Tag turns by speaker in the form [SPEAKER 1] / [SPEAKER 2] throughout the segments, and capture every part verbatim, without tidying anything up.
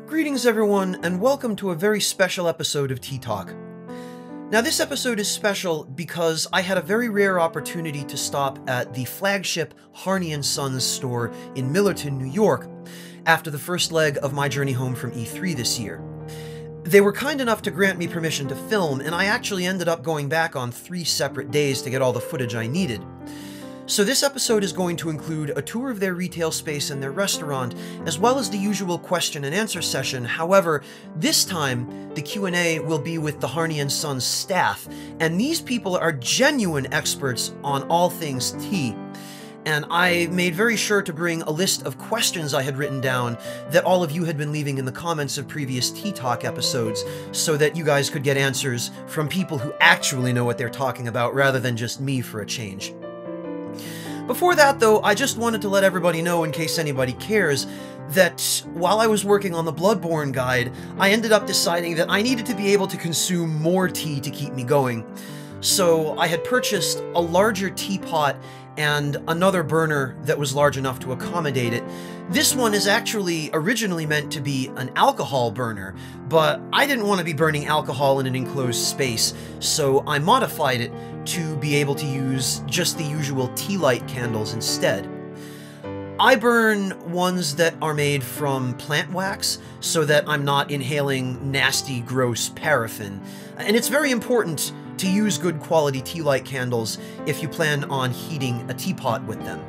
[SPEAKER 1] Greetings everyone, and welcome to a very special episode of Tea Talk. Now this episode is special because I had a very rare opportunity to stop at the flagship Harney and Sons store in Millerton, New York, after the first leg of my journey home from E three this year. They were kind enough to grant me permission to film, and I actually ended up going back on three separate days to get all the footage I needed. So this episode is going to include a tour of their retail space and their restaurant, as well as the usual question and answer session. However, this time, the Q and A will be with the Harney and Sons staff, and these people are genuine experts on all things tea. And I made very sure to bring a list of questions I had written down that all of you had been leaving in the comments of previous Tea Talk episodes, so that you guys could get answers from people who actually know what they're talking about, rather than just me for a change. Before that, though, I just wanted to let everybody know, in case anybody cares, that while I was working on the Bloodborne guide, I ended up deciding that I needed to be able to consume more tea to keep me going. So I had purchased a larger teapot and another burner that was large enough to accommodate it. This one is actually originally meant to be an alcohol burner, but I didn't want to be burning alcohol in an enclosed space, so I modified it to be able to use just the usual tea light candles instead. I burn ones that are made from plant wax so that I'm not inhaling nasty, gross paraffin. And it's very important to use good quality tea light candles if you plan on heating a teapot with them.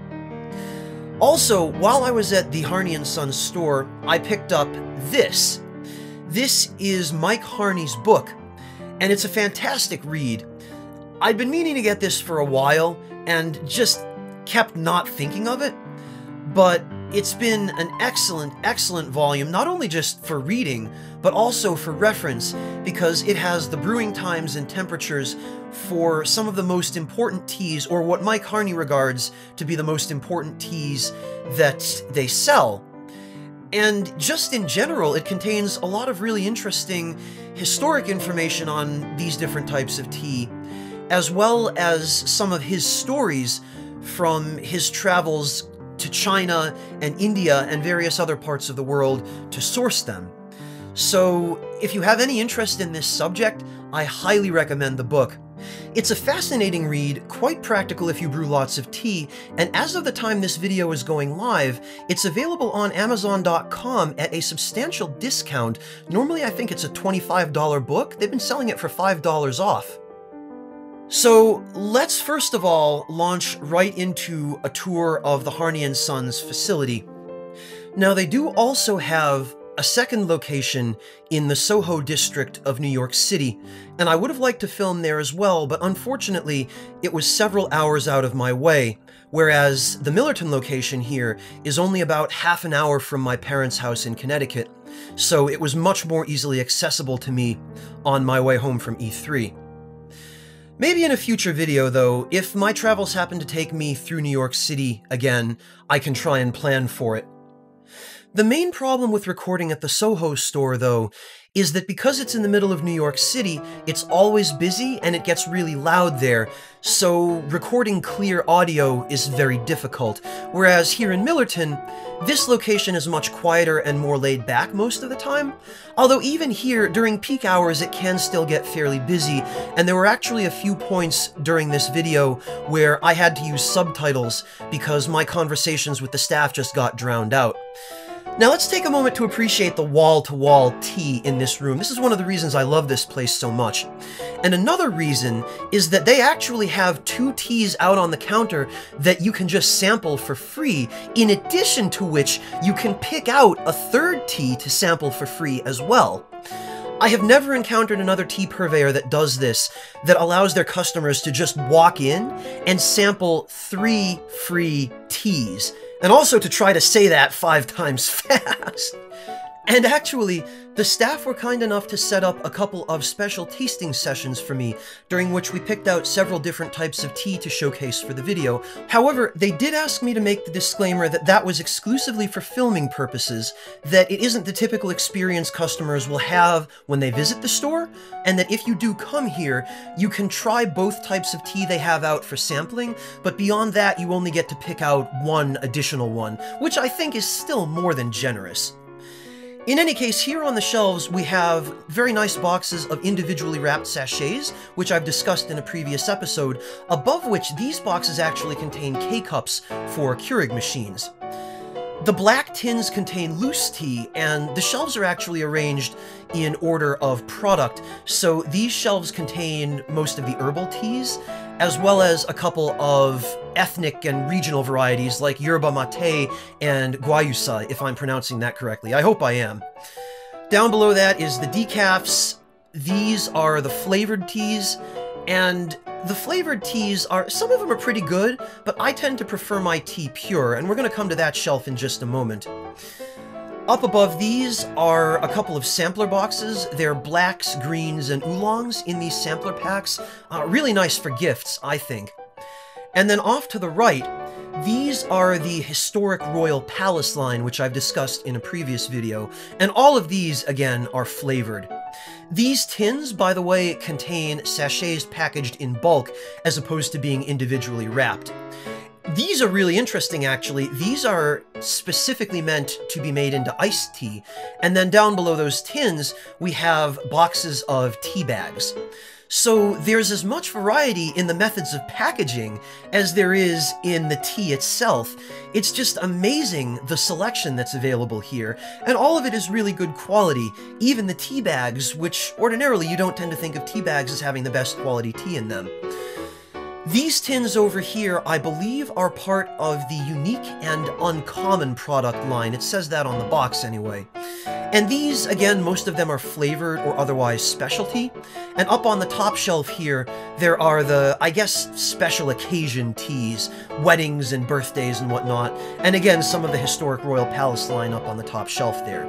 [SPEAKER 1] Also, while I was at the Harney and Sons store, I picked up this. This is Mike Harney's book, and it's a fantastic read. I'd been meaning to get this for a while, and just kept not thinking of it, but it's been an excellent, excellent volume, not only just for reading, but also for reference, because it has the brewing times and temperatures for some of the most important teas, or what Mike Harney regards to be the most important teas that they sell. And just in general, it contains a lot of really interesting historic information on these different types of tea, as well as some of his stories from his travels to China and India and various other parts of the world to source them. So if you have any interest in this subject, I highly recommend the book. It's a fascinating read, quite practical if you brew lots of tea, and as of the time this video is going live, it's available on Amazon dot com at a substantial discount. Normally I think it's a twenty-five dollar book. They've been selling it for five dollars off. So let's first of all launch right into a tour of the Harney and Sons facility. Now they do also have a second location in the Soho district of New York City, and I would have liked to film there as well, but unfortunately it was several hours out of my way, whereas the Millerton location here is only about half an hour from my parents' house in Connecticut, so it was much more easily accessible to me on my way home from E three. Maybe in a future video, though, if my travels happen to take me through New York City again, I can try and plan for it. The main problem with recording at the Soho store, though, is that because it's in the middle of New York City, it's always busy and it gets really loud there, so recording clear audio is very difficult. Whereas here in Millerton, this location is much quieter and more laid back most of the time. Although even here, during peak hours, it can still get fairly busy, and there were actually a few points during this video where I had to use subtitles because my conversations with the staff just got drowned out. Now let's take a moment to appreciate the wall-to-wall tea in this room. This is one of the reasons I love this place so much. And another reason is that they actually have two teas out on the counter that you can just sample for free, in addition to which you can pick out a third tea to sample for free as well. I have never encountered another tea purveyor that does this, that allows their customers to just walk in and sample three free teas. And also to try to say that five times fast. And actually, the staff were kind enough to set up a couple of special tasting sessions for me, during which we picked out several different types of tea to showcase for the video. However, they did ask me to make the disclaimer that that was exclusively for filming purposes, that it isn't the typical experience customers will have when they visit the store, and that if you do come here, you can try both types of tea they have out for sampling, but beyond that, you only get to pick out one additional one, which I think is still more than generous. In any case, here on the shelves we have very nice boxes of individually wrapped sachets, which I've discussed in a previous episode, above which these boxes actually contain K-cups for Keurig machines. The black tins contain loose tea, and the shelves are actually arranged in order of product, so these shelves contain most of the herbal teas, as well as a couple of ethnic and regional varieties like yerba mate and guayusa, if I'm pronouncing that correctly. I hope I am. Down below that is the decafs. These are the flavored teas, and the flavored teas are, some of them are pretty good, but I tend to prefer my tea pure, and we're going to come to that shelf in just a moment. Up above these are a couple of sampler boxes. They're blacks, greens, and oolongs in these sampler packs. Uh, really nice for gifts, I think. And then off to the right, these are the historic Royal Palace line, which I've discussed in a previous video, and all of these, again, are flavored. These tins, by the way, contain sachets packaged in bulk, as opposed to being individually wrapped. These are really interesting, actually. These are specifically meant to be made into iced tea, and then down below those tins, we have boxes of tea bags. So there's as much variety in the methods of packaging as there is in the tea itself. It's just amazing the selection that's available here, and all of it is really good quality, even the tea bags, which ordinarily you don't tend to think of tea bags as having the best quality tea in them. These tins over here, I believe, are part of the unique and uncommon product line. It says that on the box anyway. And these, again, most of them are flavored or otherwise specialty. And up on the top shelf here, there are the, I guess, special occasion teas, weddings and birthdays and whatnot. And again, some of the historic Royal Palace line up on the top shelf there.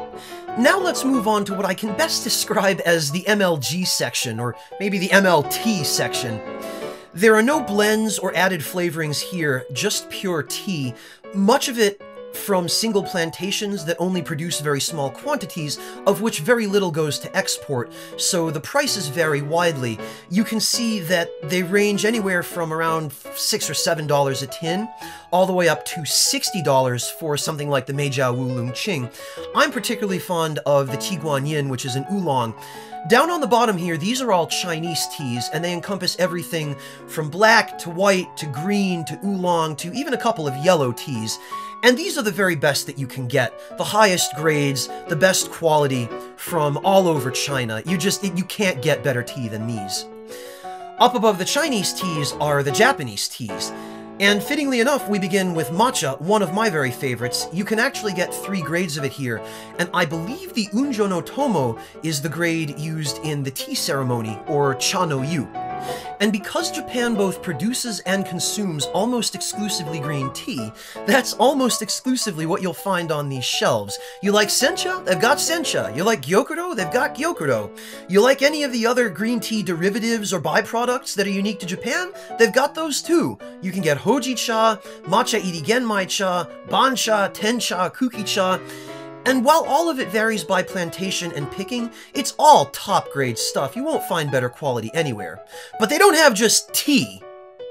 [SPEAKER 1] Now let's move on to what I can best describe as the M L G section, or maybe the M L T section. There are no blends or added flavorings here, just pure tea, much of it from single plantations that only produce very small quantities, of which very little goes to export, so the prices vary widely. You can see that they range anywhere from around six or seven dollars a tin, all the way up to sixty dollars for something like the Meijiao Wulong Qing. I'm particularly fond of the Tea Guanyin, which is an oolong. Down on the bottom here, these are all Chinese teas, and they encompass everything from black to white to green to oolong to even a couple of yellow teas. And these are the very best that you can get. The highest grades, the best quality from all over China. You just, you can't get better tea than these. Up above the Chinese teas are the Japanese teas. And fittingly enough, we begin with matcha, one of my very favorites. You can actually get three grades of it here, and I believe the Unjo no Tomo is the grade used in the tea ceremony, or cha no yu. And because Japan both produces and consumes almost exclusively green tea, that's almost exclusively what you'll find on these shelves. You like sencha? They've got sencha. You like gyokuro? They've got gyokuro. You like any of the other green tea derivatives or byproducts that are unique to Japan? They've got those too. You can get hojicha, matcha irigenmai-cha, bancha, tencha, kuki-cha. And while all of it varies by plantation and picking, it's all top-grade stuff. You won't find better quality anywhere. But they don't have just tea.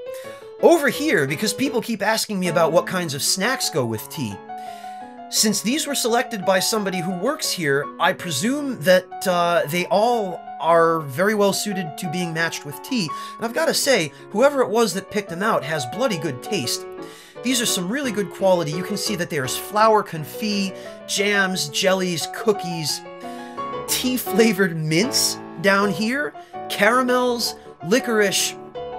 [SPEAKER 1] Over here, because people keep asking me about what kinds of snacks go with tea, since these were selected by somebody who works here, I presume that uh, they all are very well suited to being matched with tea. And I've got to say, whoever it was that picked them out has bloody good taste. These are some really good quality. You can see that there's flour confit, jams, jellies, cookies, tea-flavored mints down here, caramels, licorice,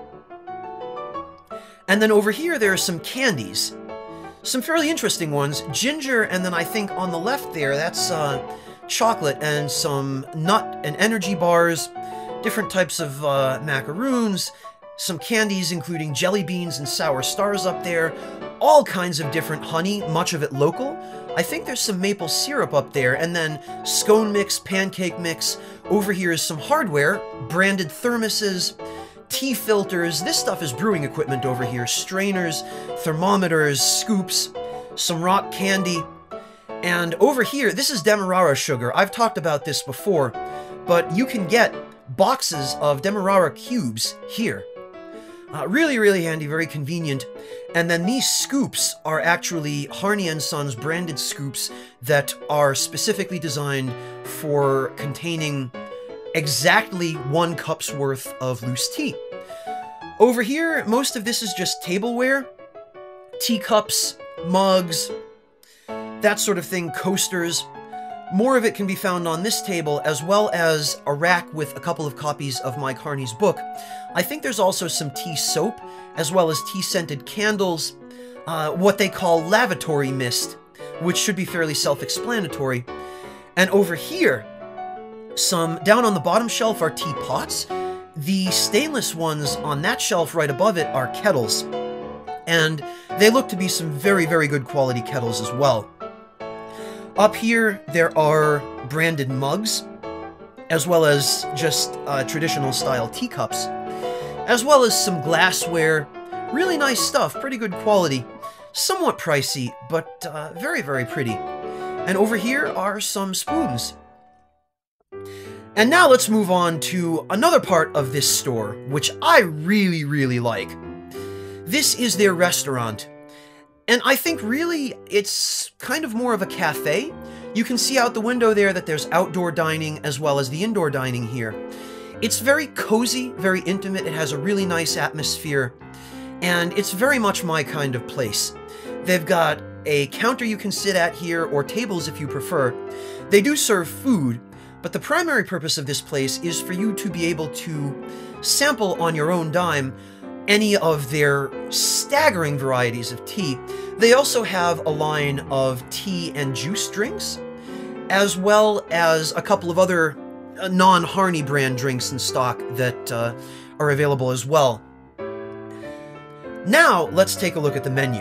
[SPEAKER 1] and then over here there are some candies. Some fairly interesting ones. Ginger, and then I think on the left there, that's uh, chocolate and some nut and energy bars, different types of uh, macaroons, some candies including jelly beans and sour stars up there, all kinds of different honey, much of it local. I think there's some maple syrup up there, and then scone mix, pancake mix. Over here is some hardware, branded thermoses, tea filters. This stuff is brewing equipment over here, strainers, thermometers, scoops, some rock candy. And over here, this is Demerara sugar. I've talked about this before, but you can get boxes of Demerara cubes here. Uh, really, really handy, very convenient. And then these scoops are actually Harney and Sons branded scoops that are specifically designed for containing exactly one cup's worth of loose tea. Over here, most of this is just tableware, teacups, mugs, that sort of thing, coasters. More of it can be found on this table, as well as a rack with a couple of copies of Mike Harney's book. I think there's also some tea soap, as well as tea-scented candles, uh, what they call lavatory mist, which should be fairly self-explanatory. And over here, some down on the bottom shelf are teapots. The stainless ones on that shelf right above it are kettles. And they look to be some very, very good quality kettles as well. Up here, there are branded mugs, as well as just uh, traditional style teacups, as well as some glassware. Really nice stuff, pretty good quality. Somewhat pricey, but uh, very, very pretty. And over here are some spoons. And now let's move on to another part of this store, which I really, really like. This is their restaurant. And I think really it's kind of more of a cafe. You can see out the window there that there's outdoor dining as well as the indoor dining here. It's very cozy, very intimate. It has a really nice atmosphere. And it's very much my kind of place. They've got a counter you can sit at here, or tables if you prefer. They do serve food, but the primary purpose of this place is for you to be able to sample on your own dime any of their staggering varieties of tea. They also have a line of tea and juice drinks, as well as a couple of other non-Harney brand drinks in stock that uh, are available as well. Now, let's take a look at the menu.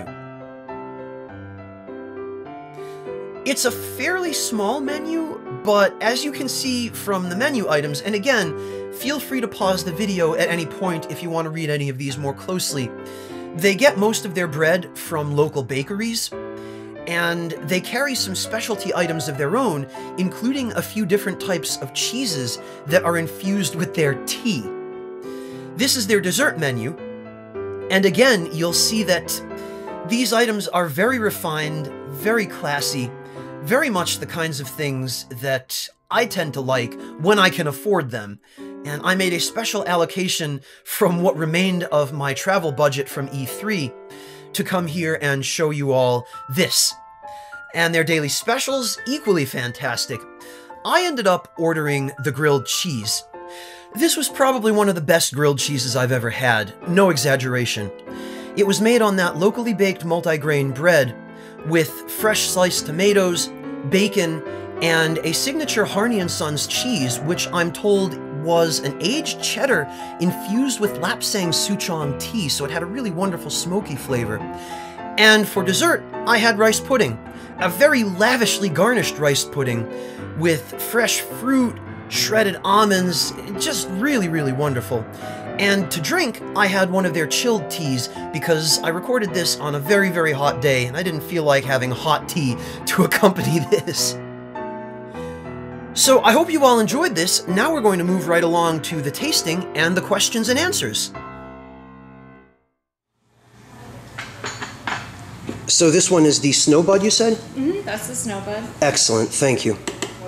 [SPEAKER 1] It's a fairly small menu, but as you can see from the menu items, and again, feel free to pause the video at any point if you want to read any of these more closely. They get most of their bread from local bakeries, and they carry some specialty items of their own, including a few different types of cheeses that are infused with their tea. This is their dessert menu, and again, you'll see that these items are very refined, very classy, very much the kinds of things that I tend to like when I can afford them. And I made a special allocation from what remained of my travel budget from E three to come here and show you all this. And their daily specials, equally fantastic. I ended up ordering the grilled cheese. This was probably one of the best grilled cheeses I've ever had, no exaggeration. It was made on that locally baked multigrain bread with fresh sliced tomatoes, bacon, and a signature Harney and Sons cheese, which I'm told was an aged cheddar infused with Lapsang Souchong tea, so it had a really wonderful smoky flavor. And for dessert, I had rice pudding, a very lavishly garnished rice pudding with fresh fruit, shredded almonds, just really, really wonderful. And to drink, I had one of their chilled teas because I recorded this on a very, very hot day, and I didn't feel like having hot tea to accompany this. So I hope you all enjoyed this. Now we're going to move right along to the tasting and the questions and answers. So this one is the Snowbud, you said?
[SPEAKER 2] Mm-hmm, that's the Snowbud.
[SPEAKER 1] Excellent, thank you.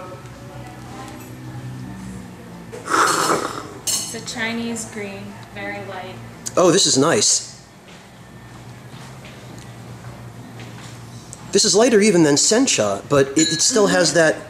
[SPEAKER 2] It's a Chinese green, very light.
[SPEAKER 1] Oh, this is nice. This is lighter even than Sencha, but it, it still mm-hmm. has that...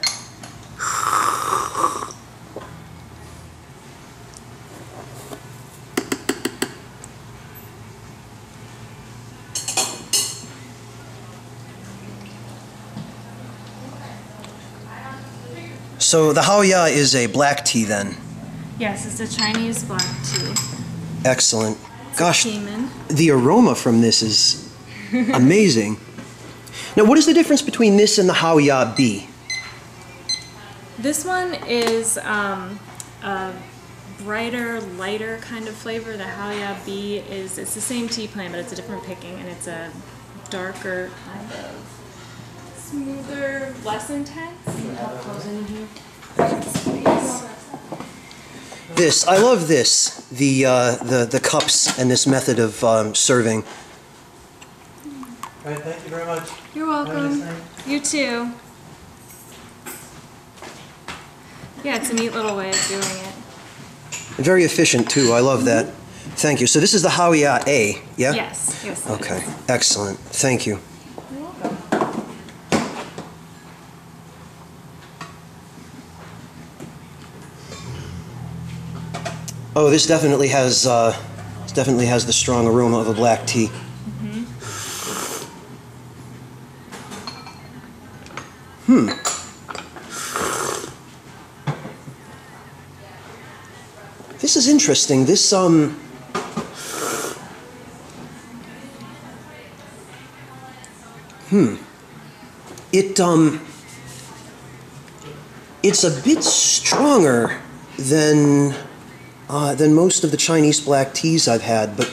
[SPEAKER 1] So the Haoya is a black tea then?
[SPEAKER 2] Yes, it's a Chinese black tea.
[SPEAKER 1] Excellent.
[SPEAKER 2] It's
[SPEAKER 1] Gosh, the aroma from this is amazing. Now, what is the difference between this and the Haoya B?
[SPEAKER 2] This one is um, a brighter, lighter kind of flavor. The Haoya B is, it's the same tea plant, but it's a different picking, and it's a darker kind of smoother, less intense.
[SPEAKER 1] this. I love this. The uh, the the cups and this method of um, serving. All right, thank you very much.
[SPEAKER 2] You're welcome. You too. Yeah, it's a neat little way of doing it.
[SPEAKER 1] Very efficient too. I love that. Thank you. So this is the Haoya A, yeah?
[SPEAKER 2] Yes. Yes. it
[SPEAKER 1] Okay.
[SPEAKER 2] is.
[SPEAKER 1] Excellent. Thank you.
[SPEAKER 2] You're welcome.
[SPEAKER 1] Oh, this definitely has uh, this definitely has the strong aroma of a black tea.
[SPEAKER 2] Mm-hmm.
[SPEAKER 1] Hmm. This is interesting. This um. Hmm. It um. It's a bit stronger than uh, than most of the Chinese black teas I've had, but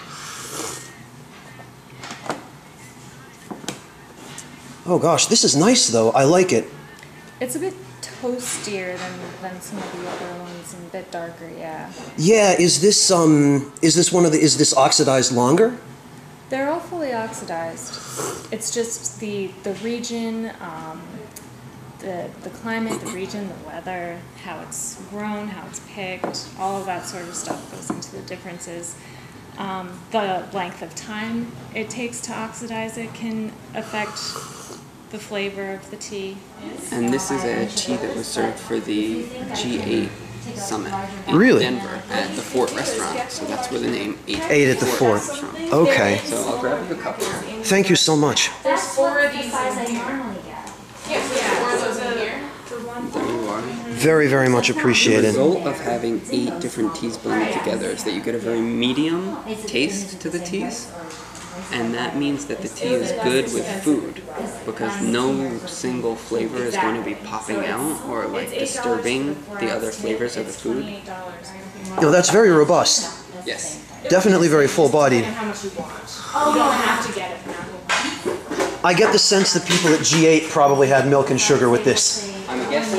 [SPEAKER 1] oh gosh, this is nice though. I like it.
[SPEAKER 2] It's a bit toastier than, than some of the other ones and a bit darker, yeah.
[SPEAKER 1] Yeah, is this um is this one of the is this oxidized longer?
[SPEAKER 2] They're all fully oxidized. It's just the the region, um, the the climate, the region, the weather, how it's grown, how it's picked, all of that sort of stuff goes into the differences. Um, the length of time it takes to oxidize it can affect the flavor of the tea.
[SPEAKER 3] And this is a tea that was served for the G eight summit in
[SPEAKER 1] Really?
[SPEAKER 3] Denver at the Fort restaurant. So that's where the name eight,
[SPEAKER 1] Eight at the Fort.
[SPEAKER 3] comes from.
[SPEAKER 1] Okay.
[SPEAKER 3] So I'll grab you a cup here.
[SPEAKER 1] Thank you so much.
[SPEAKER 4] There's four of these in here. Yes, four of those in here.
[SPEAKER 3] There you are.
[SPEAKER 1] Very, very much
[SPEAKER 3] The
[SPEAKER 1] appreciated.
[SPEAKER 3] result of having eight different teas blended together is that you get a very medium taste to the teas. And that means that the tea is good with food because no single flavor is going to be popping out or like disturbing the other flavors of the food.
[SPEAKER 1] You know, that's very robust.
[SPEAKER 3] Yes.
[SPEAKER 1] Definitely very full-bodied.
[SPEAKER 4] How much you want. You don't have to get it now.
[SPEAKER 1] I get the sense that people at G eight probably had milk and sugar with this.
[SPEAKER 3] I'm guessing.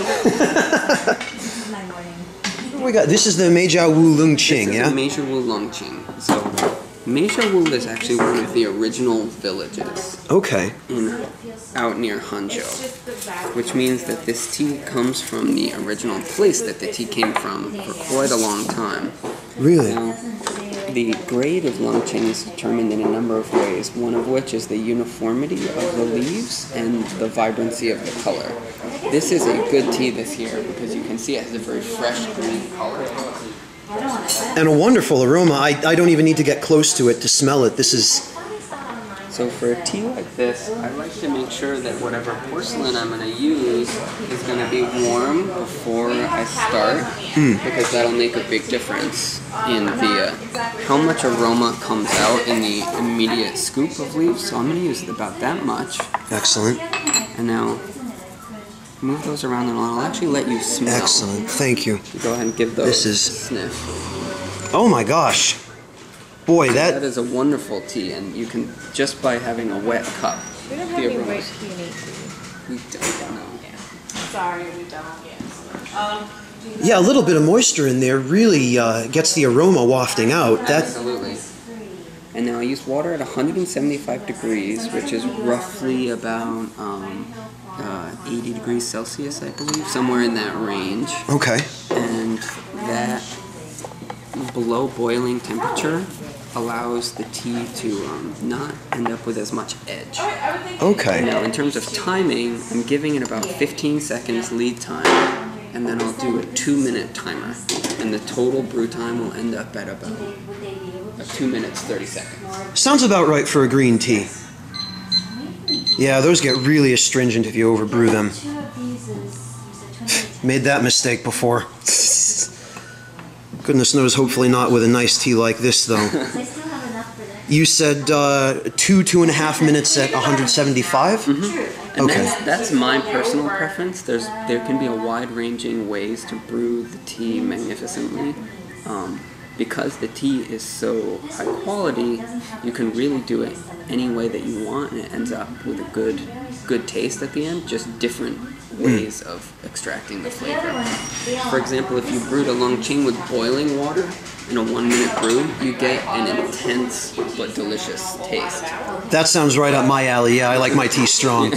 [SPEAKER 1] What do we got? This is the Meijia Wu Lung Qing,
[SPEAKER 3] This is
[SPEAKER 1] yeah?
[SPEAKER 3] the Meijia Wu Longqing. So Meijia Wu is actually one of the original villages
[SPEAKER 1] Okay.
[SPEAKER 3] in out near Hangzhou, which means that this tea comes from the original place that the tea came from for quite a long time.
[SPEAKER 1] Really?
[SPEAKER 3] Now, the grade of Longqing is determined in a number of ways, one of which is the uniformity of the leaves and the vibrancy of the color. This is a good tea this year because you can see it has a very fresh green color.
[SPEAKER 1] And a wonderful aroma. I, I don't even need to get close to it to smell it. This is...
[SPEAKER 3] So for a tea like this, I like to make sure that whatever porcelain I'm going to use is going to be warm before I start,
[SPEAKER 1] Mm.
[SPEAKER 3] because that'll make a big difference in the uh, how much aroma comes out in the immediate scoop of leaves. So I'm going to use about that much.
[SPEAKER 1] Excellent.
[SPEAKER 3] And now move those around and I'll actually let you smell.
[SPEAKER 1] Excellent. Thank you.
[SPEAKER 3] Go ahead and give those
[SPEAKER 1] This is-
[SPEAKER 3] a sniff.
[SPEAKER 1] Oh my gosh. Boy,
[SPEAKER 3] That
[SPEAKER 1] that...
[SPEAKER 3] is a wonderful tea, and you can, just by having a wet cup,
[SPEAKER 2] We don't have
[SPEAKER 3] the
[SPEAKER 2] any
[SPEAKER 3] aromas.
[SPEAKER 2] white tea in it.
[SPEAKER 3] We don't know.
[SPEAKER 4] Sorry, we don't. Um,
[SPEAKER 1] Yeah, a little bit of moisture in there really uh, gets the aroma wafting out. That...
[SPEAKER 3] Absolutely. And now I use water at one hundred seventy-five degrees, which is roughly about um, uh, eighty degrees Celsius, I believe, somewhere in that range.
[SPEAKER 1] Okay.
[SPEAKER 3] And that below boiling temperature allows the tea to um, not end up with as much edge.
[SPEAKER 1] Okay.
[SPEAKER 3] Now, in terms of timing, I'm giving it about fifteen seconds lead time, and then I'll do a two-minute timer, and the total brew time will end up at about uh, two minutes thirty seconds.
[SPEAKER 1] Sounds about right for a green tea. Yeah, those get really astringent if you overbrew them. Made that mistake before. Goodness knows, hopefully not with a nice tea like this, though. You said uh, two, two and a half minutes at one hundred seventy-five?
[SPEAKER 3] Mm-hmm. And
[SPEAKER 1] Okay.
[SPEAKER 3] that's, that's my personal preference. There's there can be a wide-ranging ways to brew the tea magnificently. Um, because the tea is so high quality, you can really do it any way that you want, and it ends up with a good, good taste at the end. Just different ways of extracting the flavor. For example, if you brewed a long chain with boiling water in a one-minute brew, you get an intense but delicious taste.
[SPEAKER 1] That sounds right up my alley. Yeah, I like my tea strong.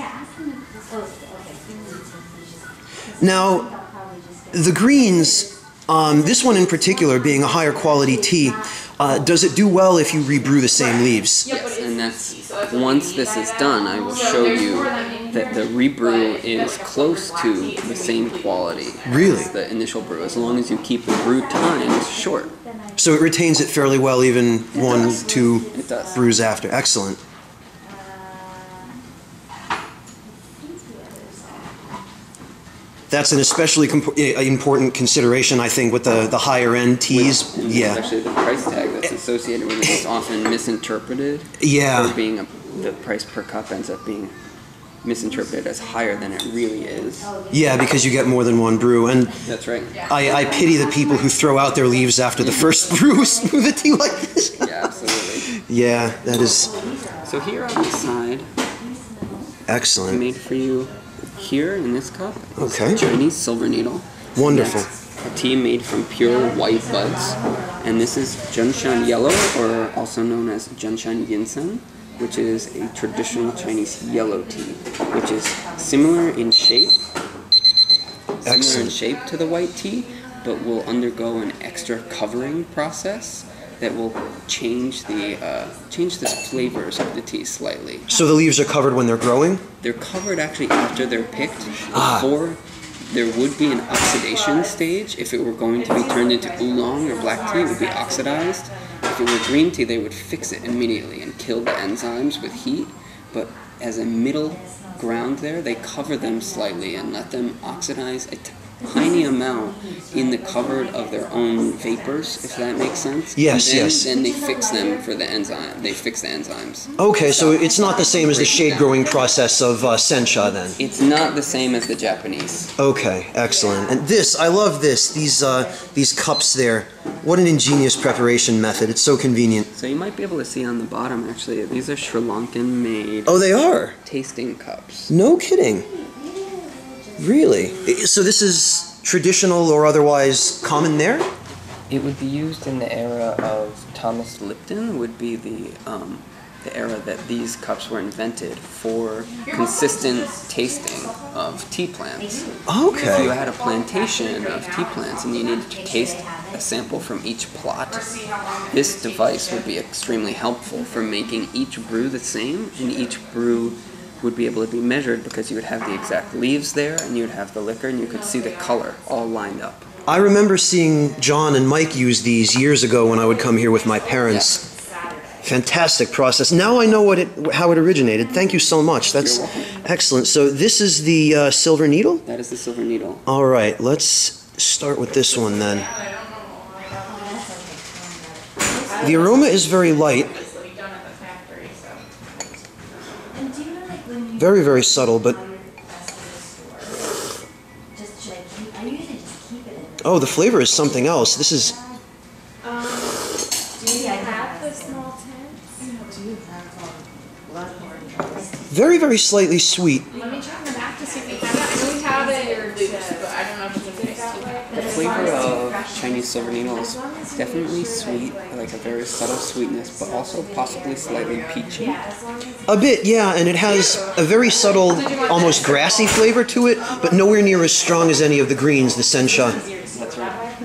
[SPEAKER 1] Now, the greens, um, this one in particular, being a higher quality tea, uh, does it do well if you rebrew the same leaves?
[SPEAKER 3] Yes, and that's, once this is done, I will show you that the rebrew is close to the same quality
[SPEAKER 1] Really?
[SPEAKER 3] as the initial brew, as long as you keep the brew times short.
[SPEAKER 1] So it retains it fairly well even one,
[SPEAKER 3] does.
[SPEAKER 1] two
[SPEAKER 3] It does.
[SPEAKER 1] brews after. Excellent. That's an especially comp- important consideration, I think, with the, the higher end teas.
[SPEAKER 3] And
[SPEAKER 1] Yeah.
[SPEAKER 3] especially the price tag that's associated with it is often misinterpreted.
[SPEAKER 1] Yeah.
[SPEAKER 3] For being a, the price per cup ends up being misinterpreted as higher than it really is.
[SPEAKER 1] Yeah, because you get more than one brew. And
[SPEAKER 3] That's right.
[SPEAKER 1] I, I pity the people who throw out their leaves after the first brew with a tea like this.
[SPEAKER 3] Yeah, absolutely.
[SPEAKER 1] Yeah, that is
[SPEAKER 3] So here on the side, I
[SPEAKER 1] excellent.
[SPEAKER 3] made for you here in this cup is
[SPEAKER 1] Okay.
[SPEAKER 3] Chinese silver needle.
[SPEAKER 1] Wonderful.
[SPEAKER 3] That's a tea made from pure white buds. And this is Zhengshan yellow, or also known as Zhengshan Yinsen, which is a traditional Chinese yellow tea, which is similar in shape, similar in
[SPEAKER 1] Excellent.
[SPEAKER 3] shape to the white tea, but will undergo an extra covering process that will change the uh, change the flavors of the tea slightly.
[SPEAKER 1] So the leaves are covered when they're growing?
[SPEAKER 3] They're covered actually after they're picked.
[SPEAKER 1] Ah.
[SPEAKER 3] Before there would be an oxidation stage. If it were going to be turned into oolong or black tea, it would be oxidized. If it were green tea, they would fix it immediately and kill the enzymes with heat. But as a middle ground there, they cover them slightly and let them oxidize a tiny amount in the cupboard of their own vapors, if that makes sense.
[SPEAKER 1] Yes,
[SPEAKER 3] and then,
[SPEAKER 1] yes.
[SPEAKER 3] Then they fix them for the enzyme. They fix the enzymes.
[SPEAKER 1] Okay, so it's not the same as the shade growing process of uh, sencha then?
[SPEAKER 3] It's not the same as the Japanese.
[SPEAKER 1] Okay, excellent. And this, I love this, these uh, these cups there. What an ingenious preparation method. It's so convenient.
[SPEAKER 3] So you might be able to see on the bottom, actually, these are Sri Lankan made
[SPEAKER 1] Oh, they are?
[SPEAKER 3] tasting cups.
[SPEAKER 1] No kidding. Really? So this is traditional or otherwise common there?
[SPEAKER 3] It would be used in the era of Thomas Lipton, would be the um, the era that these cups were invented for consistent tasting of tea plants. If you
[SPEAKER 1] Okay.
[SPEAKER 3] had a plantation of tea plants and you needed to taste a sample from each plot, this device would be extremely helpful for making each brew the same, and each brew would be able to be measured because you would have the exact leaves there and you would have the liquor and you could see the color all lined up.
[SPEAKER 1] I remember seeing John and Mike use these years ago when I would come here with my parents. Fantastic process. Now I know what it, how it originated. Thank you so much. That's
[SPEAKER 3] You're welcome.
[SPEAKER 1] excellent. So this is the uh, silver needle?
[SPEAKER 3] That is the silver needle.
[SPEAKER 1] All right, let's start with this one then. The aroma is very light. Very, very subtle, but... Oh, the flavor is something else. This is...
[SPEAKER 2] Um, do you have the small tins?
[SPEAKER 1] very, very slightly sweet.
[SPEAKER 4] Let me check in the back to see if we have it. I know we have it in loose, but I don't know if it's in mixed.
[SPEAKER 3] The flavor of Chinese silver needle is definitely sweet, like a very subtle sweetness, but also possibly slightly peachy.
[SPEAKER 1] A bit, yeah, and it has a very subtle, almost grassy flavor to it, but nowhere near as strong as any of the greens, the sencha.
[SPEAKER 3] That's right.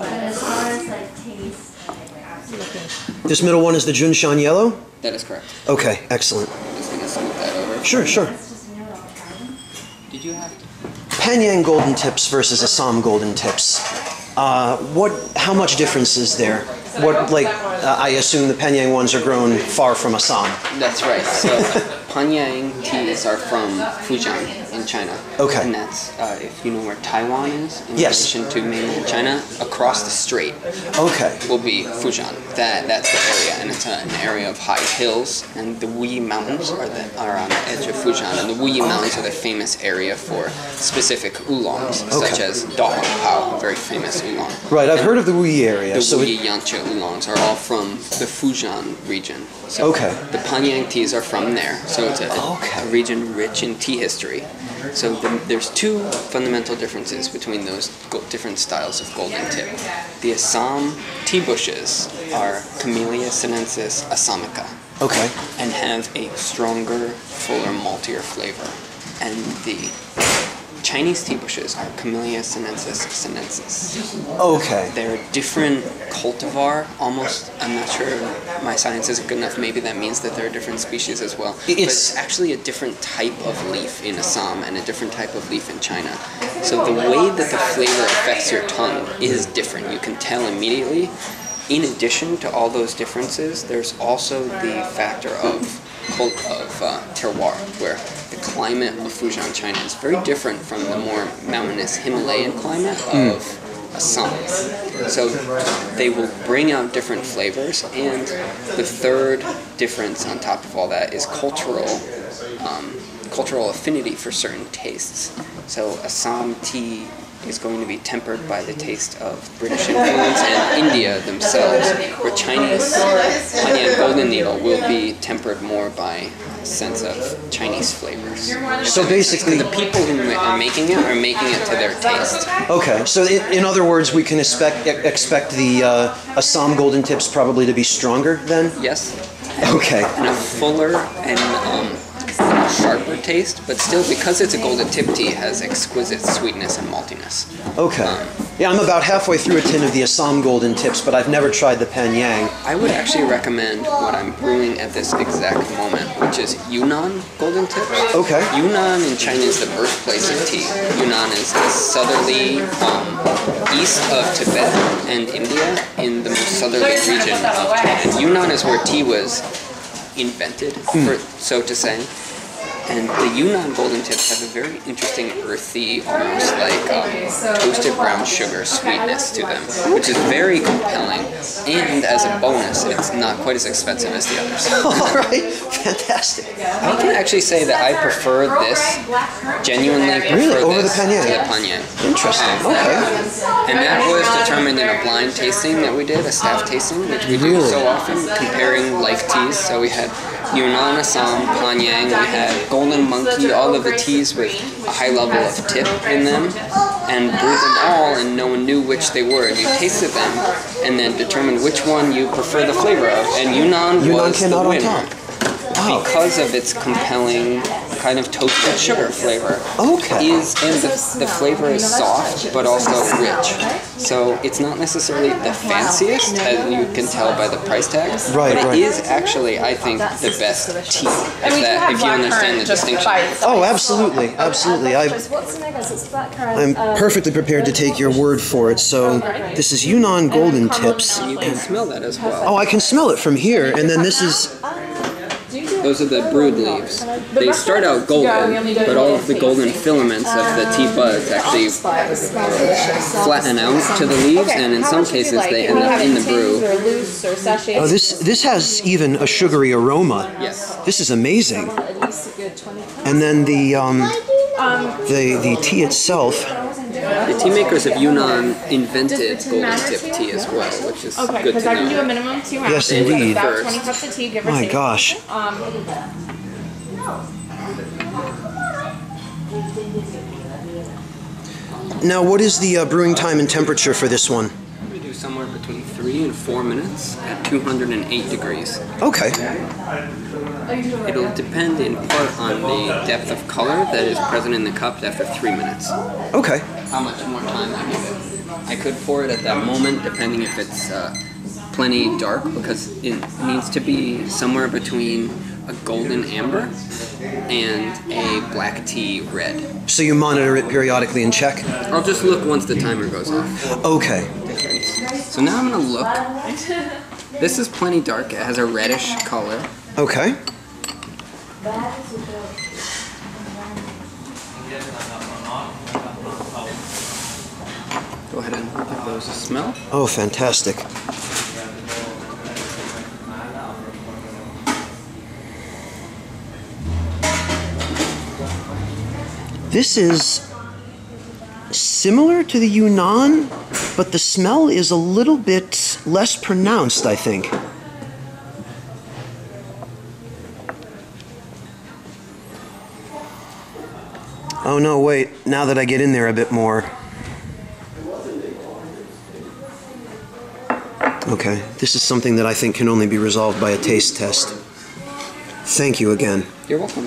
[SPEAKER 1] This middle one is the Junshan yellow?
[SPEAKER 3] That is correct.
[SPEAKER 1] Okay, excellent.
[SPEAKER 3] I'm just gonna scoop that over.
[SPEAKER 1] Sure, sure.
[SPEAKER 3] Did you have to?
[SPEAKER 1] Panyang golden tips versus Assam golden tips. Uh, what? How much difference is there? What, like, uh, I assume the Panyang ones are grown far from Assam.
[SPEAKER 3] That's right. So Panyang teas are from Fujian. in China.
[SPEAKER 1] Okay.
[SPEAKER 3] And that's, uh, if you know where Taiwan is, in
[SPEAKER 1] Yes.
[SPEAKER 3] relation to mainland China, across the strait
[SPEAKER 1] Okay.
[SPEAKER 3] will be Fujian. That That's the area, and it's an area of high hills, and the Wuyi Mountains are, the, are on the edge of Fujian, and the Wuyi Mountains are the famous area for specific oolongs, such
[SPEAKER 1] Okay.
[SPEAKER 3] as Dahong Pao, a very famous oolong.
[SPEAKER 1] Right, I've heard of the Wuyi area.
[SPEAKER 3] The
[SPEAKER 1] so
[SPEAKER 3] Wuyi
[SPEAKER 1] it,
[SPEAKER 3] Yancha oolongs are all from the Fujian region. So
[SPEAKER 1] Okay.
[SPEAKER 3] the Panyang teas are from there, so it's a,
[SPEAKER 1] Okay.
[SPEAKER 3] a region rich in tea history. So the, there's two fundamental differences between those go- different styles of golden tip. The Assam tea bushes are Camelia sinensis assamica
[SPEAKER 1] okay.
[SPEAKER 3] and have a stronger, fuller, maltier flavor. And the Chinese tea bushes are Camelia sinensis sinensis.
[SPEAKER 1] Okay.
[SPEAKER 3] They're a different cultivar, almost. I'm not sure my science isn't good enough. Maybe that means that they're a different species as well.
[SPEAKER 1] It's-
[SPEAKER 3] but it's actually a different type of leaf in Assam and a different type of leaf in China. So the way that the flavor affects your tongue is different. You can tell immediately. In addition to all those differences, there's also the factor of cult of uh, terroir, where the climate of Fujian, China is very different from the more mountainous Himalayan climate of Assam. So they will bring out different flavors, and the third difference on top of all that is cultural um, cultural affinity for certain tastes. So Assam tea is going to be tempered by the taste of British influence and India themselves, where Chinese Hanyang golden needle will be tempered more by a sense of Chinese flavors.
[SPEAKER 1] So basically,
[SPEAKER 3] The people who are making it are making it to their taste.
[SPEAKER 1] okay. So in, in other words, we can expect expect the uh, Assam golden tips probably to be stronger then.
[SPEAKER 3] Yes,
[SPEAKER 1] Okay.
[SPEAKER 3] and a fuller and um, sharper taste, but still, because it's a golden tip tea, it has exquisite sweetness and maltiness.
[SPEAKER 1] Okay. Yeah, I'm about halfway through a tin of the Assam golden tips, but I've never tried the Panyang.
[SPEAKER 3] I would actually recommend what I'm brewing at this exact moment, which is Yunnan golden tips.
[SPEAKER 1] Okay.
[SPEAKER 3] Yunnan in China is the birthplace of tea. Yunnan is the southerly um, east of Tibet and India, in the most southerly region of China. And Yunnan is where tea was invented, for, so to say. And the Yunnan golden tips have a very interesting earthy, almost like um, toasted brown sugar sweetness to them, which is very compelling. And as a bonus, it's not quite as expensive as the others.
[SPEAKER 1] All right. Fantastic.
[SPEAKER 3] I can actually say that I prefer this, genuinely prefer
[SPEAKER 1] Really? Over
[SPEAKER 3] this
[SPEAKER 1] the Panyang?
[SPEAKER 3] to the Panyang.
[SPEAKER 1] Interesting.
[SPEAKER 3] Um,
[SPEAKER 1] Okay.
[SPEAKER 3] And that was determined in a blind tasting that we did, a staff tasting, which we do
[SPEAKER 1] Really?
[SPEAKER 3] so often, comparing like teas. So we had Yunnan, Assam, Panyang, we had Golden Monkey, all of the teas with a high level of tip in them, and brewed them all, and no one knew which they were. And you tasted them, and then determined which one you prefer the flavor of. And Yunnan,
[SPEAKER 1] Yunnan
[SPEAKER 3] was
[SPEAKER 1] came
[SPEAKER 3] the
[SPEAKER 1] out on
[SPEAKER 3] winner.
[SPEAKER 1] top. Wow.
[SPEAKER 3] Because of its compelling kind of toasted sugar flavor.
[SPEAKER 1] Okay.
[SPEAKER 3] Is and the, the flavor is soft but also rich. So it's not necessarily the fanciest, as you can tell by the price tag.
[SPEAKER 1] Right,
[SPEAKER 3] but
[SPEAKER 1] right.
[SPEAKER 3] it is actually, I think, the best tea. If, that, if you understand the distinction.
[SPEAKER 1] Oh, absolutely, absolutely. I, I'm perfectly prepared to take your word for it. So this is Yunnan golden tips.
[SPEAKER 3] You can smell that as well.
[SPEAKER 1] Oh, I can smell it from here, and then this is
[SPEAKER 3] Those are the brood leaves. They start out golden, but all of the golden filaments of the tea buds actually flatten out to the leaves, and in some cases they end up in the brew.
[SPEAKER 1] oh this this has even a sugary aroma.
[SPEAKER 3] Yes.
[SPEAKER 1] This is amazing. And then the um, the the tea itself.
[SPEAKER 3] The tea makers of Yunnan invented golden tip tea as well, which is
[SPEAKER 5] Okay,
[SPEAKER 3] good
[SPEAKER 5] because
[SPEAKER 3] to
[SPEAKER 5] I can do a
[SPEAKER 3] know.
[SPEAKER 5] minimum of two
[SPEAKER 1] Yes,
[SPEAKER 5] ounces.
[SPEAKER 1] indeed.
[SPEAKER 5] About twenty cups of tea, give or
[SPEAKER 1] My
[SPEAKER 5] take.
[SPEAKER 1] gosh.
[SPEAKER 5] Um,
[SPEAKER 1] Now, what is the uh, brewing time and temperature for this one?
[SPEAKER 3] We do somewhere between three and four minutes at two hundred eight degrees.
[SPEAKER 1] Okay.
[SPEAKER 3] It'll depend in part on the depth of color that is present in the cup after three minutes.
[SPEAKER 1] Okay.
[SPEAKER 3] How much more time I give it. I could pour it at that moment, depending if it's uh, plenty dark, because it needs to be somewhere between a golden amber and a black tea red.
[SPEAKER 1] So you monitor it periodically and check?
[SPEAKER 3] I'll just look once the timer goes off.
[SPEAKER 1] Okay.
[SPEAKER 3] So now I'm gonna look. This is plenty dark. It has a reddish color.
[SPEAKER 1] Okay.
[SPEAKER 3] go ahead and give those a smell.
[SPEAKER 1] Oh, fantastic. This is similar to the Yunnan, but the smell is a little bit less pronounced, I think. Oh no, wait, now that I get in there a bit more. Okay, this is something that I think can only be resolved by a taste test. Thank you again.
[SPEAKER 3] You're welcome.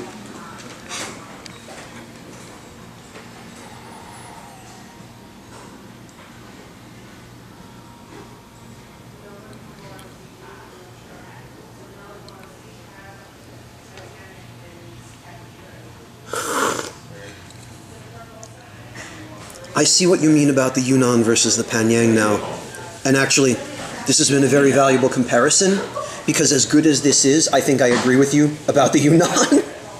[SPEAKER 1] I see what you mean about the Yunnan versus the Panyang now. And actually, this has been a very valuable comparison, because as good as this is, I think I agree with you about the Yunnan.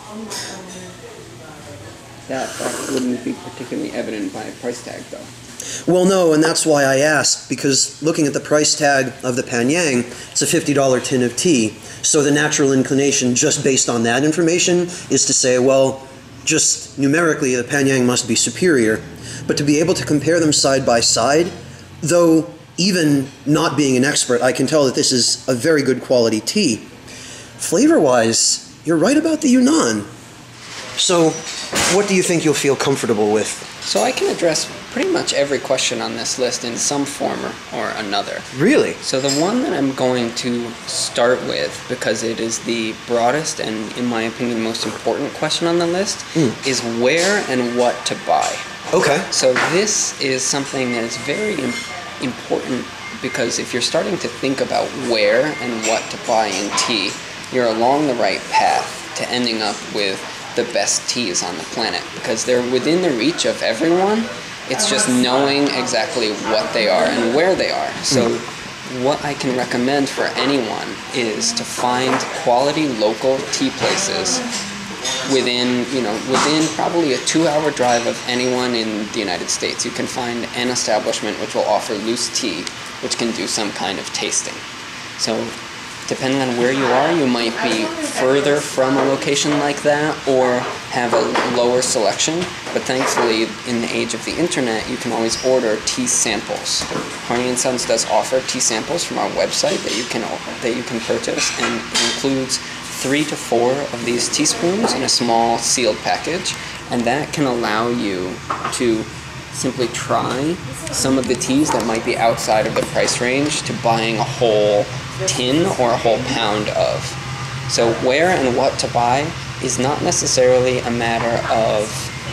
[SPEAKER 3] That fact wouldn't be particularly evident by a price tag, though.
[SPEAKER 1] Well, no, and that's why I asked, because looking at the price tag of the Panyang, it's a fifty dollar tin of tea. So the natural inclination, just based on that information, is to say, well, just numerically, the Panyang must be superior. But to be able to compare them side by side, though even not being an expert, I can tell that this is a very good quality tea. Flavor-wise, you're right about the Yunnan. So, what do you think you'll feel comfortable with?
[SPEAKER 3] So I can address pretty much every question on this list in some form or, or another.
[SPEAKER 1] Really?
[SPEAKER 3] So the one that I'm going to start with, because it is the broadest and, in my opinion, most important question on the list, mm. is where and what to buy.
[SPEAKER 1] Okay.
[SPEAKER 3] So this is something that is very im- important, because if you're starting to think about where and what to buy in tea, you're along the right path to ending up with the best teas on the planet, because they're within the reach of everyone. It's just knowing exactly what they are and where they are. So mm. what I can recommend for anyone is to find quality local tea places within, you know, within probably a two-hour drive of anyone in the United States. You can find an establishment which will offer loose tea, which can do some kind of tasting. So depending on where you are, you might be further from a location like that or have a lower selection. But thankfully, in the age of the internet, you can always order tea samples. Harney and Sons does offer tea samples from our website that you can that you can purchase, and it includes three to four of these teaspoons in a small sealed package, and that can allow you to simply try some of the teas that might be outside of the price range to buying a whole tin or a whole pound of. So where and what to buy is not necessarily a matter of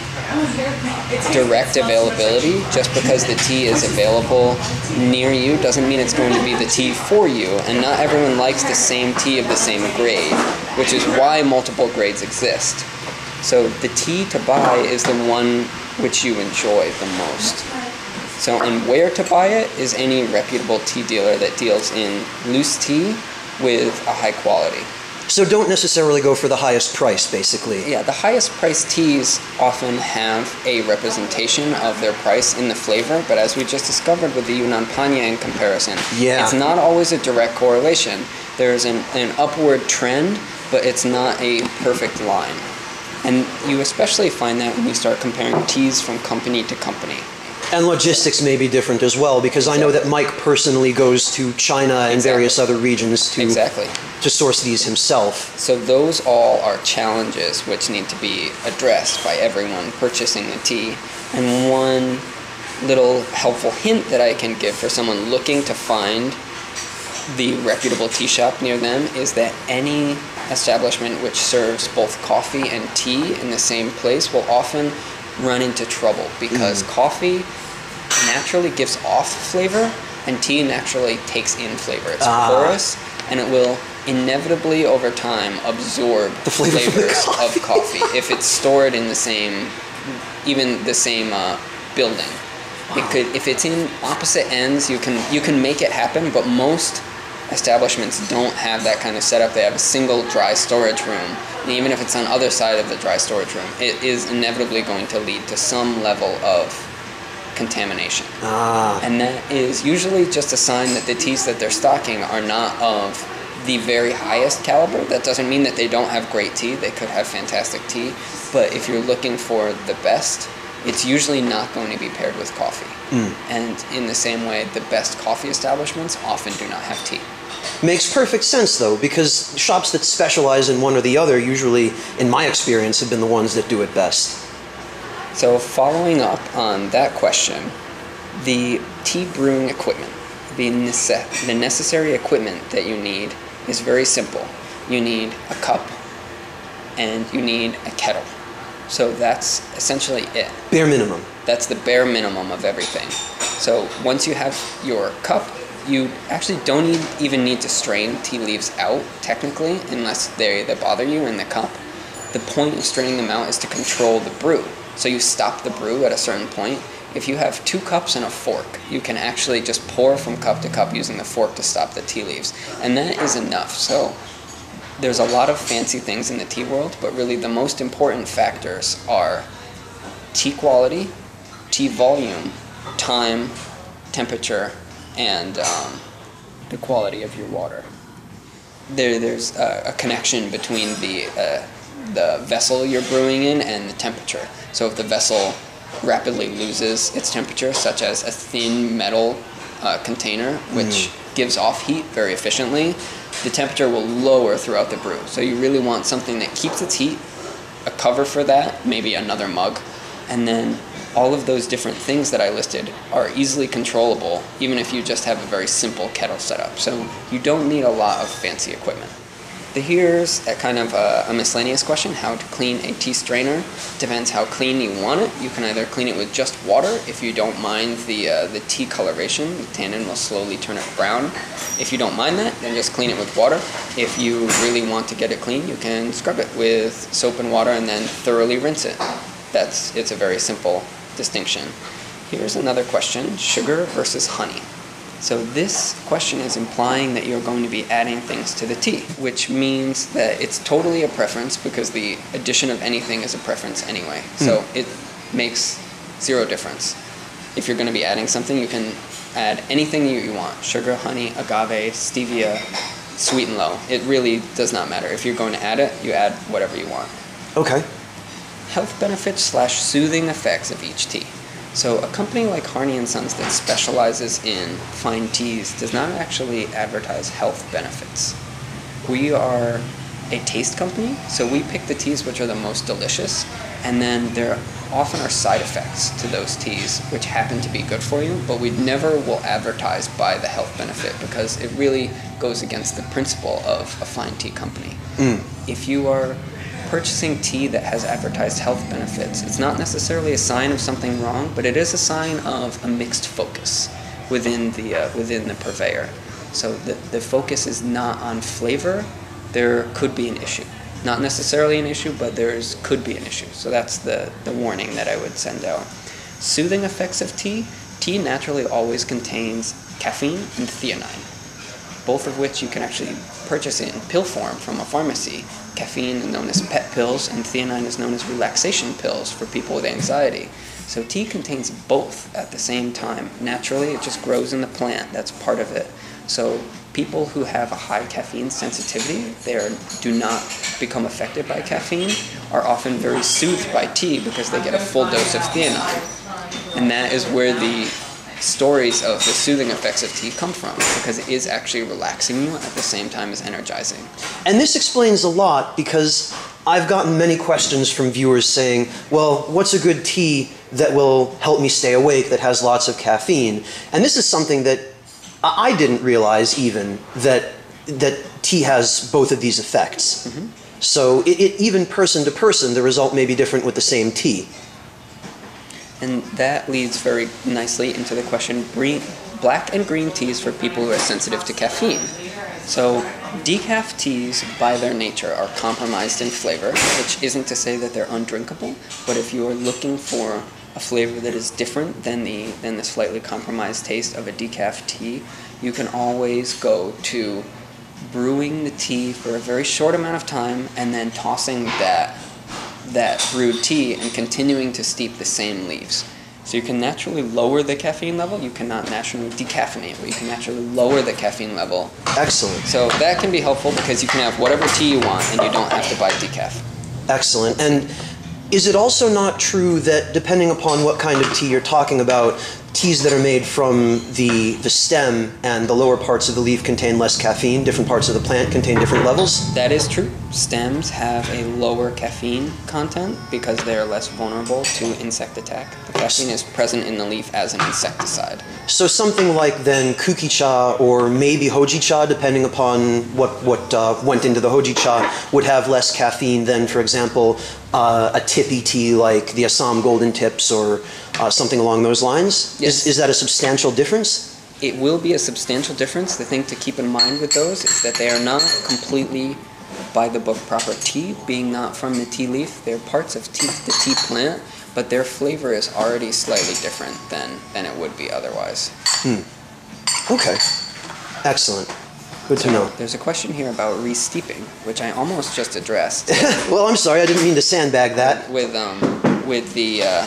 [SPEAKER 3] direct availability. Just because the tea is available near you doesn't mean it's going to be the tea for you, and not everyone likes the same tea of the same grade, which is why multiple grades exist. So the tea to buy is the one which you enjoy the most. So, and where to buy it is any reputable tea dealer that deals in loose tea with a high quality.
[SPEAKER 1] So don't necessarily go for the highest price, basically.
[SPEAKER 3] Yeah, the highest priced teas often have a representation of their price in the flavor, but as we just discovered with the Yunnan Panyang comparison,
[SPEAKER 1] yeah.
[SPEAKER 3] it's not always a direct correlation. There's an, an upward trend, but it's not a perfect line. And you especially find that when you start comparing teas from company to company.
[SPEAKER 1] And logistics may be different as well, because I know that Mike personally goes to China and
[SPEAKER 3] exactly.
[SPEAKER 1] various other regions to,
[SPEAKER 3] exactly.
[SPEAKER 1] to source these himself.
[SPEAKER 3] So those all are challenges which need to be addressed by everyone purchasing the tea. And one little helpful hint that I can give for someone looking to find the reputable tea shop near them is that any establishment which serves both coffee and tea in the same place will often run into trouble, because mm. coffee naturally gives off flavor and tea naturally takes in flavor. It's ah. porous, and it will inevitably over time absorb
[SPEAKER 1] the flavor
[SPEAKER 3] flavors
[SPEAKER 1] of coffee.
[SPEAKER 3] of coffee if it's stored in the same, even the same uh, building. Wow. It could, if it's in opposite ends, you can you can make it happen, but most establishments don't have that kind of setup. They have a single dry storage room. And even if it's on the other side of the dry storage room, it is inevitably going to lead to some level of contamination.
[SPEAKER 1] Ah.
[SPEAKER 3] And that is usually just a sign that the teas that they're stocking are not of the very highest caliber. That doesn't mean that they don't have great tea. They could have fantastic tea. But if you're looking for the best, it's usually not going to be paired with coffee. Mm. And in the same way, the best coffee establishments often do not have tea.
[SPEAKER 1] Makes perfect sense, though, because shops that specialize in one or the other usually, in my experience, have been the ones that do it best.
[SPEAKER 3] So following up on that question, the tea brewing equipment, the, nece- the necessary equipment that you need is very simple. You need a cup and you need a kettle. So that's essentially it.
[SPEAKER 1] Bare minimum.
[SPEAKER 3] That's the bare minimum of everything. So once you have your cup, you actually don't need, even need to strain tea leaves out, technically, unless they, they bother you in the cup. The point of straining them out is to control the brew. So you stop the brew at a certain point. If you have two cups and a fork, you can actually just pour from cup to cup using the fork to stop the tea leaves. And that is enough. So there's a lot of fancy things in the tea world, but really the most important factors are tea quality, tea volume, time, temperature, and um, the quality of your water. There, there's a, a connection between the uh, the vessel you're brewing in and the temperature. So if the vessel rapidly loses its temperature, such as a thin metal uh, container, which mm. gives off heat very efficiently, the temperature will lower throughout the brew. So you really want something that keeps its heat, a cover for that, maybe another mug, and then all of those different things that I listed are easily controllable, even if you just have a very simple kettle setup. So you don't need a lot of fancy equipment. Here's a kind of a, a miscellaneous question, how to clean a tea strainer. Depends how clean you want it. You can either clean it with just water if you don't mind the uh, the tea coloration. The tannin will slowly turn it brown. If you don't mind that, then just clean it with water. If you really want to get it clean, you can scrub it with soap and water and then thoroughly rinse it. That's it's a very simple distinction. Here's another question, sugar versus honey. So this question is implying that you're going to be adding things to the tea, which means that it's totally a preference because the addition of anything is a preference anyway. Mm. So it makes zero difference. If you're going to be adding something, you can add anything you, you want. Sugar, honey, agave, stevia, sweet and low. It really does not matter. If you're going to add it, you add whatever you want.
[SPEAKER 1] Okay.
[SPEAKER 3] Health benefits slash soothing effects of each tea. So a company like Harney and Sons that specializes in fine teas does not actually advertise health benefits. We are a taste company, so we pick the teas which are the most delicious, and then there often are side effects to those teas which happen to be good for you, but we never will advertise by the health benefit because it really goes against the principle of a fine tea company. Mm. If you are purchasing tea that has advertised health benefits, it's not necessarily a sign of something wrong, but it is a sign of a mixed focus within the uh, within the purveyor. So the, the focus is not on flavor. There could be an issue. Not necessarily an issue, but there's could be an issue. So that's the, the warning that I would send out. Soothing effects of tea. Tea naturally always contains caffeine and theanine, both of which you can actually purchase in pill form from a pharmacy. Caffeine is known as pet pills, and theanine is known as relaxation pills for people with anxiety. So tea contains both at the same time. Naturally, it just grows in the plant. That's part of it. So people who have a high caffeine sensitivity, they are, do not become affected by caffeine, are often very soothed by tea because they get a full dose of theanine. And that is where the stories of the soothing effects of tea come from, because it is actually relaxing you at the same time as energizing.
[SPEAKER 1] And this explains a lot, because I've gotten many questions from viewers saying, well, what's a good tea that will help me stay awake that has lots of caffeine? And this is something that I didn't realize even, that that tea has both of these effects. Mm-hmm. So it, it, even person to person, the result may be different with the same tea.
[SPEAKER 3] And that leads very nicely into the question, green, black and green teas for people who are sensitive to caffeine. So decaf teas, by their nature, are compromised in flavor, which isn't to say that they're undrinkable, but if you are looking for a flavor that is different than the, than the slightly compromised taste of a decaf tea, you can always go to brewing the tea for a very short amount of time and then tossing that that brewed tea and continuing to steep the same leaves. So you can naturally lower the caffeine level. You cannot naturally decaffeinate, but you can naturally lower the caffeine level.
[SPEAKER 1] Excellent.
[SPEAKER 3] So that can be helpful because you can have whatever tea you want and you don't have to buy decaf.
[SPEAKER 1] Excellent. And is it also not true that depending upon what kind of tea you're talking about, teas that are made from the, the stem and the lower parts of the leaf contain less caffeine, different parts of the plant contain different levels?
[SPEAKER 3] That is true. Stems have a lower caffeine content because they are less vulnerable to insect attack. The caffeine is present in the leaf as an insecticide.
[SPEAKER 1] So something like then kuki cha or maybe hoji cha, depending upon what, what uh, went into the hoji cha, would have less caffeine than, for example, uh, a tippy tea like the Assam Golden Tips or uh, something along those lines?
[SPEAKER 3] Yes.
[SPEAKER 1] Is, is that a substantial difference?
[SPEAKER 3] It will be a substantial difference. The thing to keep in mind with those is that they are not completely by the book proper tea, being not from the tea leaf. They're parts of tea, the tea plant, but their flavor is already slightly different than, than it would be otherwise.
[SPEAKER 1] Hmm. Okay. Excellent. Good to know.
[SPEAKER 3] There's a question here about re-steeping, which I almost just addressed.
[SPEAKER 1] Well, I'm sorry, I didn't mean to sandbag that.
[SPEAKER 3] With, um, with the uh,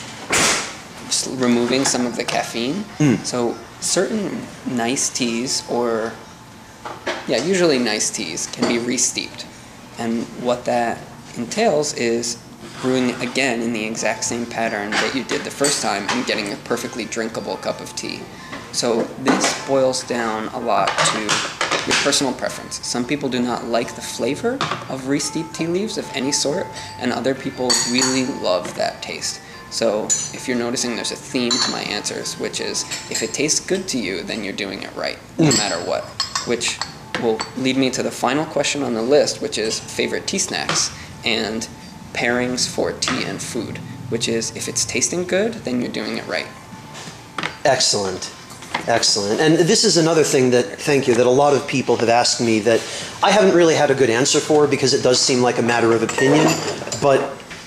[SPEAKER 3] removing some of the caffeine.
[SPEAKER 1] Mm.
[SPEAKER 3] So certain nice teas, or yeah, usually nice teas, can be re-steeped. And what that entails is brewing again in the exact same pattern that you did the first time and getting a perfectly drinkable cup of tea. So this boils down a lot to your personal preference. Some people do not like the flavor of re-steeped tea leaves of any sort, and other people really love that taste. So if you're noticing, there's a theme to my answers, which is if it tastes good to you, then you're doing it right, no matter what. Which will lead me to the final question on the list, which is favorite tea snacks and pairings for tea and food, which is if it's tasting good, then you're doing it right.
[SPEAKER 1] Excellent. Excellent. And this is another thing that, thank you, that a lot of people have asked me that I haven't really had a good answer for because it does seem like a matter of opinion, but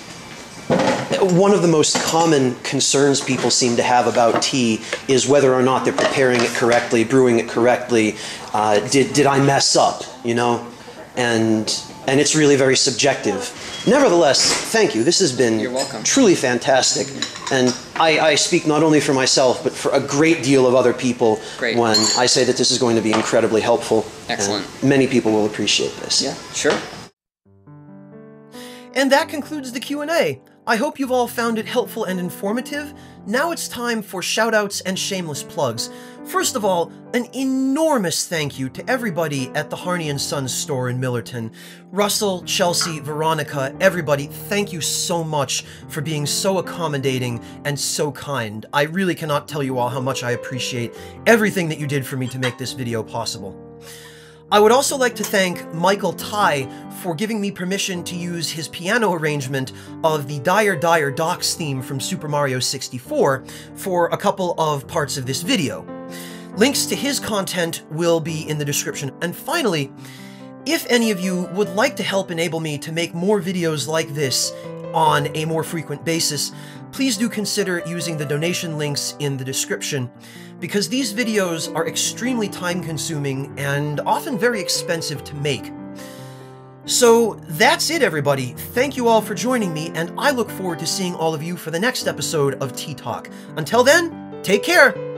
[SPEAKER 1] one of the most common concerns people seem to have about tea is whether or not they're preparing it correctly, brewing it correctly. Uh, did, did I mess up, you know? And, and it's really very subjective. Nevertheless, thank you. This has been
[SPEAKER 3] You're welcome.
[SPEAKER 1] Truly fantastic. And I, I speak not only for myself, but for a great deal of other people
[SPEAKER 3] Great.
[SPEAKER 1] when I say that this is going to be incredibly helpful.
[SPEAKER 3] Excellent.
[SPEAKER 1] And many people will appreciate this.
[SPEAKER 3] Yeah, sure.
[SPEAKER 1] And that concludes the Q and A. I hope you've all found it helpful and informative. Now it's time for shoutouts and shameless plugs. First of all, an enormous thank you to everybody at the Harney and Sons store in Millerton. Russell, Chelsea, Veronica, everybody, thank you so much for being so accommodating and so kind. I really cannot tell you all how much I appreciate everything that you did for me to make this video possible. I would also like to thank Michael Tai for giving me permission to use his piano arrangement of the Dire Dire Docks theme from Super Mario sixty-four for a couple of parts of this video. Links to his content will be in the description. And finally, if any of you would like to help enable me to make more videos like this on a more frequent basis, please do consider using the donation links in the description, because these videos are extremely time-consuming and often very expensive to make. So that's it, everybody. Thank you all for joining me, and I look forward to seeing all of you for the next episode of Tea Talk. Until then, take care!